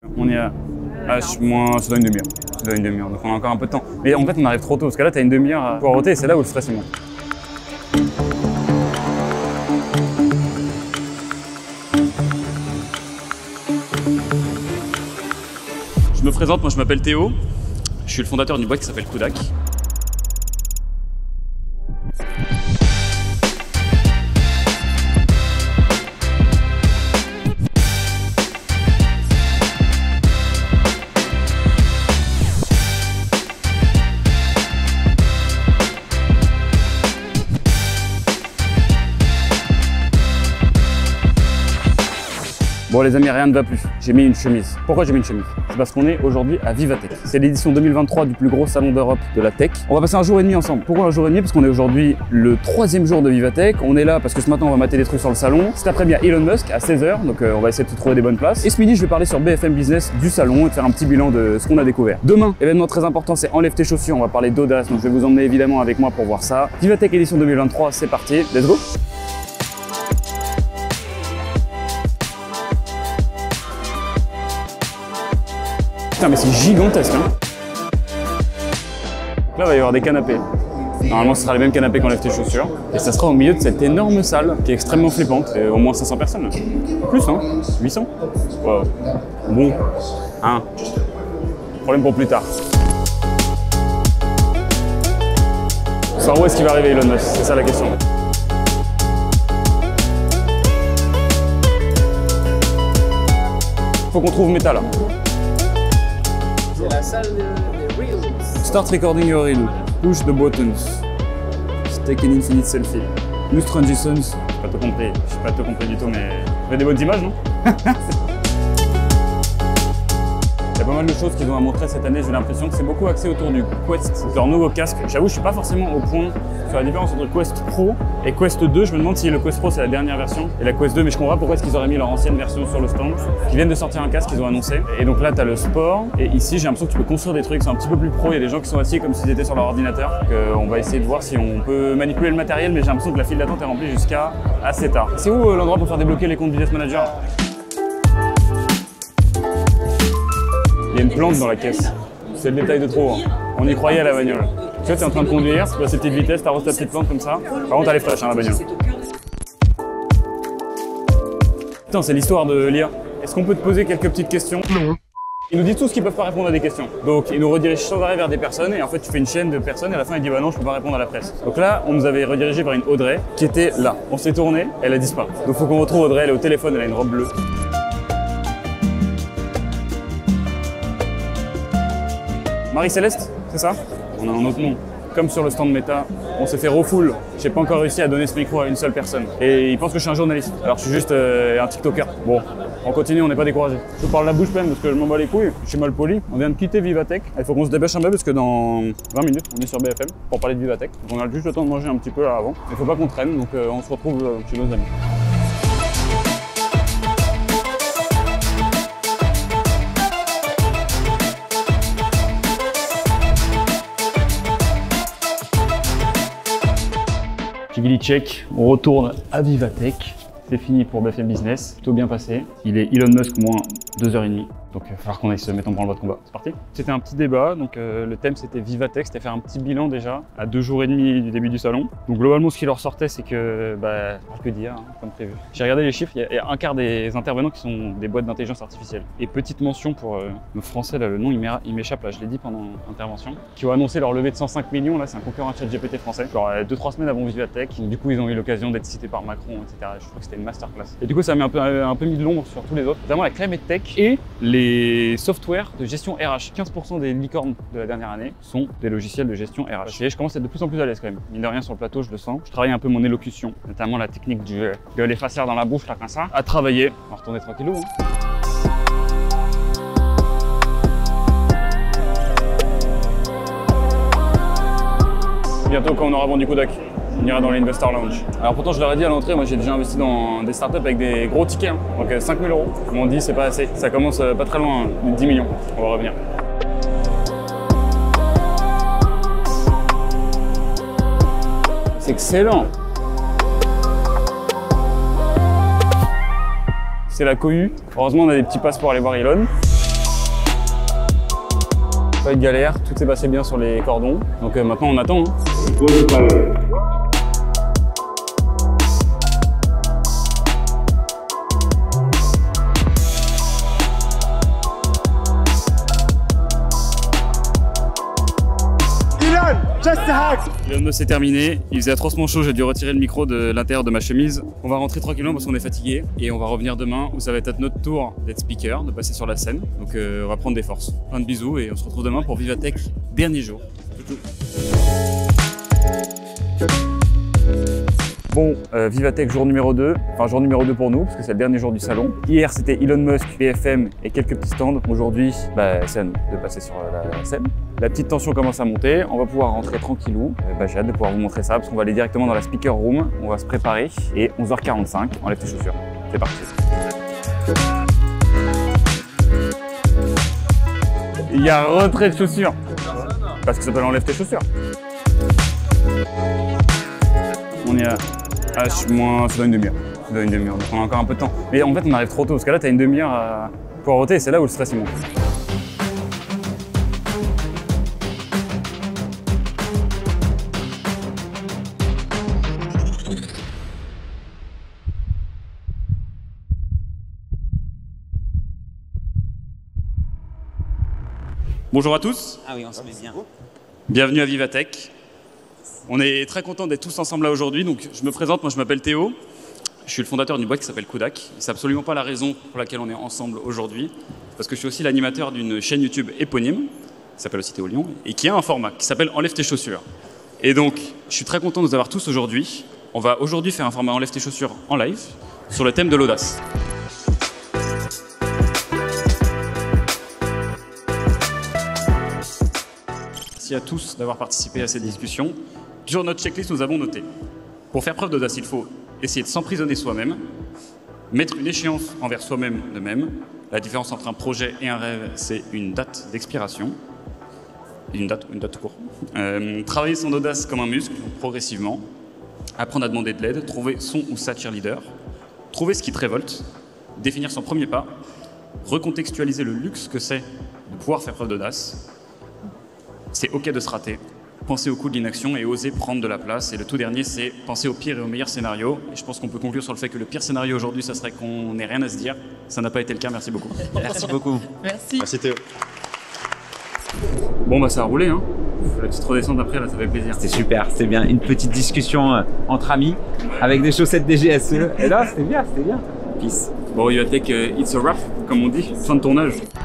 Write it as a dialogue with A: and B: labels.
A: On est à H-, ça doit une demi-heure. Ça doit une demi-heure, donc on a encore un peu de temps. Mais en fait, on arrive trop tôt, parce que là, t'as une demi-heure pour roter et c'est là où le stress est monte. Je me présente, moi je m'appelle Théo. Je suis le fondateur d'une boîte qui s'appelle Kodak. Bon les amis, rien ne va plus. J'ai mis une chemise. Pourquoi j'ai mis une chemise? C'est parce qu'on est aujourd'hui à Vivatech. C'est l'édition 2023 du plus gros salon d'Europe de la tech. On va passer un jour et demi ensemble. Pourquoi un jour et demi? Parce qu'on est aujourd'hui le 3e jour de Vivatech. On est là parce que ce matin on va mater des trucs sur le salon. Cet après-midi il y a Elon Musk à 16h, donc on va essayer de trouver des bonnes places. Et ce midi je vais parler sur BFM Business du salon et de faire un petit bilan de ce qu'on a découvert. Demain, événement très important, c'est Enlève tes chaussures. On va parler d'audace, donc je vais vous emmener évidemment avec moi pour voir ça. Vivatech édition 2023, c'est parti. Let's go! Putain mais c'est gigantesque hein. Là il va y avoir des canapés. Normalement ce sera les mêmes canapés qu'Enlève tes chaussures. Et ça sera au milieu de cette énorme salle qui est extrêmement flippante. Et au moins 500 personnes. Plus hein, 800. Wow. Bon, hein. Problème pour plus tard. Sans où est-ce qu'il va arriver Elon Musk? C'est ça la question. Faut qu'on trouve Meta là.
B: C'est la salle des Reels.
A: Start recording your reel. Push the buttons. Take an infinite selfie. Use transitions. J'ai pas tout compris. J'ai pas tout compris du tout, mais vous avez des bonnes images, non? Il y a pas mal de choses qu'ils ont à montrer cette année. J'ai l'impression que c'est beaucoup axé autour du Quest, leur nouveau casque. J'avoue, je suis pas forcément au point sur la différence entre Quest Pro et Quest 2. Je me demande si le Quest Pro c'est la dernière version et la Quest 2, mais je comprends pas pourquoi est-ce qu'ils auraient mis leur ancienne version sur le stand. Ils viennent de sortir un casque qu'ils ont annoncé. Et donc là, tu as le sport. Et ici, j'ai l'impression que tu peux construire des trucs. C'est un petit peu plus pro. Il y a des gens qui sont assis comme s'ils étaient sur leur ordinateur. Donc, on va essayer de voir si on peut manipuler le matériel, mais j'ai l'impression que la file d'attente est remplie jusqu'à assez tard. C'est où l'endroit pour faire débloquer les comptes Business Manager? Il y a une plante dans la caisse. C'est le détail de trop. Hein. On y croyait à la bagnole. Tu vois, tu es en train de conduire, tu passes tes petites vitesses, tu arroses ta petite plante comme ça. Par contre, elle est fraîche, hein, la bagnole. Putain, c'est l'histoire de l'IA. Est-ce qu'on peut te poser quelques petites questions? Non. Ils nous disent tous qu'ils peuvent pas répondre à des questions. Donc, ils nous redirigent sans arrêt vers des personnes et en fait, tu fais une chaîne de personnes et à la fin, il dit bah non, je peux pas répondre à la presse. Donc là, on nous avait redirigé vers une Audrey qui était là. On s'est tourné, elle a disparu. Donc, faut qu'on retrouve Audrey, elle est au téléphone, elle a une robe bleue. Marie-Céleste, c'est ça? On a un autre nom. Comme sur le stand Meta, on s'est fait refoule. J'ai pas encore réussi à donner ce micro à une seule personne. Et ils pensent que je suis un journaliste. Alors je suis juste un TikToker. Bon, on continue, on n'est pas découragé. Je vous parle la bouche pleine parce que je m'en bats les couilles. Je suis mal poli. On vient de quitter Vivatech. Il faut qu'on se dépêche un peu parce que dans 20 minutes, on est sur BFM pour parler de Vivatech. Donc on a juste le temps de manger un petit peu là avant. Il faut pas qu'on traîne, donc on se retrouve chez nos amis. Kigli check, on retourne à Vivatech. C'est fini pour BFM Business, tout bien passé. Il est Elon Musk moins 2h30. Donc il va falloir qu'on aille se mettre en branle-bas de combat. C'est parti. C'était un petit débat, donc le thème c'était Vivatech, c'était faire un petit bilan déjà à 2 jours et demi du début du salon. Donc globalement ce qui leur sortait c'est que, pas que dire, hein, comme prévu. J'ai regardé les chiffres, il y a un quart des intervenants qui sont des boîtes d'intelligence artificielle. Et petite mention pour nos Français, là le nom il m'échappe, là je l'ai dit pendant l'intervention, qui ont annoncé leur levée de 105 millions, là c'est un concurrent de ChatGPT français. Genre 2-3 semaines avant Vivatech, du coup ils ont eu l'occasion d'être cités par Macron, etc. Je crois que c'était une masterclass. Et du coup ça m'a un peu mis de l'ombre sur tous les autres, notamment la Climate Tech et les software de gestion RH. 15% des licornes de la dernière année sont des logiciels de gestion RH. Et je commence à être de plus en plus à l'aise quand même. Mine de rien sur le plateau, je le sens. Je travaille un peu mon élocution, notamment la technique de l'effacière dans la bouche, là comme ça. À travailler. On va retourner tranquillou. Hein. Bientôt quand on aura vendu Kodak, on ira dans l'Investor Lounge. Alors pourtant je leur ai dit à l'entrée, moi j'ai déjà investi dans des startups avec des gros tickets, hein. Donc 5 000 €. Ils m'ont dit c'est pas assez, ça commence pas très loin, 10 millions, on va revenir. C'est excellent. C'est la cohue. Heureusement on a des petits passes pour aller voir Elon. Pas de galère, tout s'est passé bien sur les cordons. Donc maintenant on attend. Hein. Elon Musk c'est terminé, il faisait atrocement chaud, j'ai dû retirer le micro de l'intérieur de ma chemise. On va rentrer tranquillement parce qu'on est fatigué et on va revenir demain où ça va être notre tour d'être speaker, de passer sur la scène. Donc on va prendre des forces. Plein de bisous et on se retrouve demain pour Vivatech, dernier jour. Bon, Vivatech jour numéro 2, enfin jour numéro 2 pour nous, parce que c'est le dernier jour du salon. Hier c'était Elon Musk, BFM et quelques petits stands. Aujourd'hui, c'est à nous de passer sur la scène. La petite tension commence à monter, on va pouvoir rentrer tranquillou. J'ai hâte de pouvoir vous montrer ça, parce qu'on va aller directement dans la speaker room, on va se préparer, et 11h45, enlève tes chaussures. C'est parti. Il y a retrait de chaussures, parce que ça s'appelle enlève tes chaussures. On est à moins, ça doit une demi-heure. Ça doit une demi-heure, donc on a encore un peu de temps. Mais en fait, on arrive trop tôt, parce que là, t'as une demi-heure à poireauter, et c'est là où le stress il monte. Bonjour à tous.
C: Ah oui, on se met bien.
A: Bienvenue à Vivatech. On est très contents d'être tous ensemble là aujourd'hui. Donc je me présente, moi je m'appelle Théo. Je suis le fondateur d'une boîte qui s'appelle Kodak. C'est absolument pas la raison pour laquelle on est ensemble aujourd'hui. Parce que je suis aussi l'animateur d'une chaîne YouTube éponyme, qui s'appelle aussi Théo Lion, et qui a un format qui s'appelle Enlève tes chaussures. Et donc je suis très content de vous avoir tous aujourd'hui. On va aujourd'hui faire un format Enlève tes chaussures en live sur le thème de l'audace. Merci à tous d'avoir participé à cette discussion. Sur notre checklist, nous avons noté: pour faire preuve d'audace, il faut essayer de s'emprisonner soi-même, mettre une échéance envers soi-même de même. La différence entre un projet et un rêve, c'est une date d'expiration. Une date tout court. Travailler son audace comme un muscle, progressivement. Apprendre à demander de l'aide, trouver son ou sa cheerleader. Trouver ce qui te révolte. Définir son premier pas. Recontextualiser le luxe que c'est de pouvoir faire preuve d'audace. C'est ok de se rater, penser au coût de l'inaction et oser prendre de la place. Et le tout dernier, c'est penser au pire et au meilleur scénario. Et je pense qu'on peut conclure sur le fait que le pire scénario aujourd'hui, ça serait qu'on n'ait rien à se dire. Ça n'a pas été le cas, merci beaucoup.
C: Merci beaucoup.
B: Merci.
C: Merci Théo.
A: Bon bah ça a roulé, hein. La petite redescente après, là, ça fait plaisir.
C: C'était super, c'était bien. Une petite discussion entre amis, avec des chaussettes DGSE. Et là, c'était bien, c'était bien. Peace.
A: Bon, Vivatech, it's a wrap, comme on dit, fin de tournage.